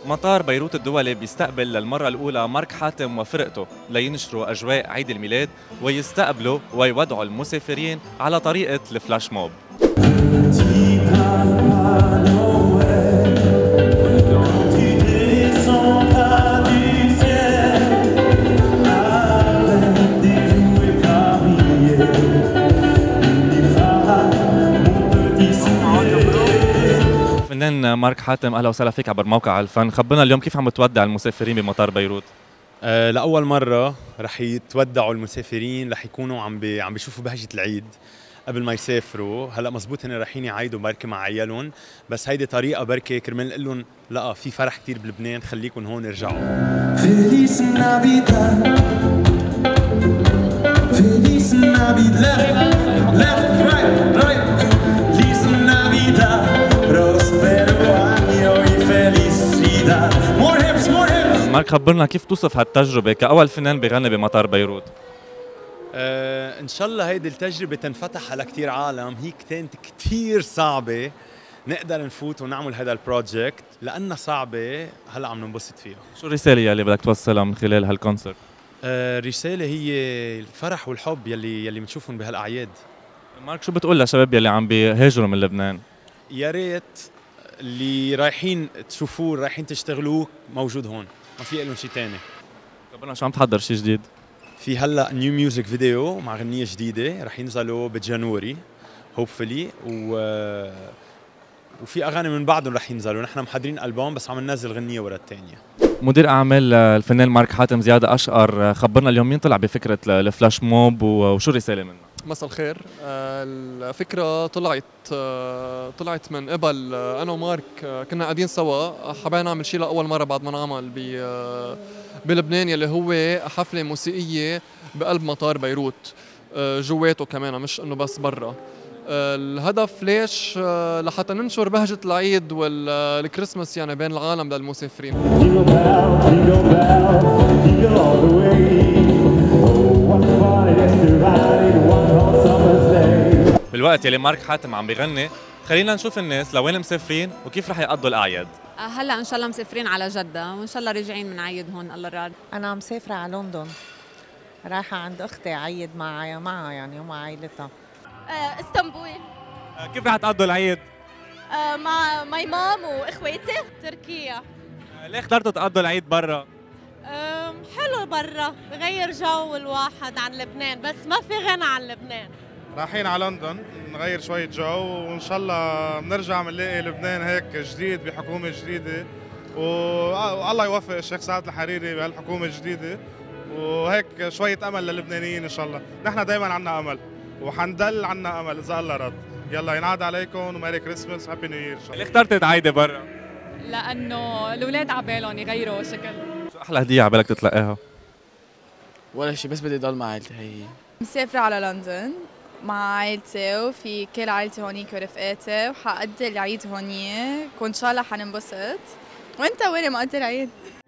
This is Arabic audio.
مطار بيروت الدولي بيستقبل للمرة الأولى مارك حاتم وفرقته لينشروا أجواء عيد الميلاد ويستقبلوا ويودعوا المسافرين على طريقة الفلاش موب. فنان مارك حاتم، اهلا وسهلا فيك عبر موقع الفن. خبرنا اليوم كيف عم تودع المسافرين بمطار بيروت؟ لأول مرة رح يتودعوا المسافرين، رح يكونوا عم بيشوفوا بهجة العيد قبل ما يسافروا. هلا مزبوط هن رايحين يعيدوا بركي مع عيالهم، بس هيدي طريقة بركي كرمال نقول لهم لا في فرح كتير بلبنان، خليكم هون ارجعوا. Feliz Navidad Feliz Navidad left right Feliz Navidad prospero año y felicidad. More hips more hips. مارك، خبرنا كيف توصف هالتجربة كأول فنان بيغني بمطار بيروت؟ ان شاء الله هيدي التجربة تنفتح على كتير عالم. هي كانت كتير صعبة نقدر نفوت ونعمل هذا البروجكت، لأنها صعبة هلا عم ننبسط فيها. شو الرسالة يلي بدك توصلها من خلال هالكونسرت؟ الرسالة هي الفرح والحب يلي بنشوفهم بهالأعياد. مارك، شو بتقول للشباب يلي عم بيهاجروا من لبنان؟ يا ريت اللي رايحين تشوفوه رايحين تشتغلوه موجود هون، ما في لهم شيء ثاني. خبرنا شو عم تحضر شيء جديد؟ في هلا نيو ميوزك فيديو مع غنية جديدة رح ينزلوا بجانوري هوبفلي، وفي اغاني من بعدهم رح ينزلوا. نحن محضرين البوم بس عم ننزل غنية ورا الثانية. مدير اعمال الفنان مارك حاتم زياد اشقر، خبرنا اليوم مين طلع بفكرة الفلاش موب وشو الرسالة منها؟ مساء الخير. الفكرة طلعت من قبل أنا ومارك. كنا قاعدين سوا، حابين نعمل شيء لأول مرة بعد ما نعمل بلبنان، يلي هو حفلة موسيقية بقلب مطار بيروت، جواته كمان مش إنه بس برا. الهدف ليش؟ لحتى ننشر بهجة العيد والكريسماس يعني بين العالم للمسافرين. بالوقت يلي مارك حاتم عم بيغني، خلينا نشوف الناس لوين مسافرين وكيف رح يقضوا الأعياد. هلا ان شاء الله مسافرين على جدة، وان شاء الله راجعين من عيد هون الله راد. انا مسافرة على لندن، رايحة عند اختي عيد معها يعني ومع عائلتها. اسطنبول. كيف رح تقضوا العيد؟ مع ماي مام واخواتي. تركيا. ليه اخترتوا تقضوا العيد برا؟ حلو برا، بغير جو الواحد عن لبنان، بس ما في غنى عن لبنان. رايحين على لندن نغير شوية جو، وإن شاء الله بنرجع بنلاقي لبنان هيك جديد بحكومة جديدة، والله يوفق الشيخ سعد الحريري بهالحكومة الجديدة، وهيك شوية أمل للبنانيين إن شاء الله. نحن دايما عنا أمل وحنضل عنا أمل إذا الله رد. يلا ينعاد عليكم وميري كريسماس هابي نيو يير. ليه اخترت تعيدي برا؟ لأنه الأولاد عبالهم يغيروا شكل. شو أحلى هدية عبالك تتلقاها؟ ولا شيء، بس بدي ضل مع عائلتي. هي مسافرة على لندن مع عائلتي، وفي كل عائلتي هونيك ورفقاتي، وحقضي العيد هونيك، وإن شاء الله حننبسط. وأنت وين مقضي العيد؟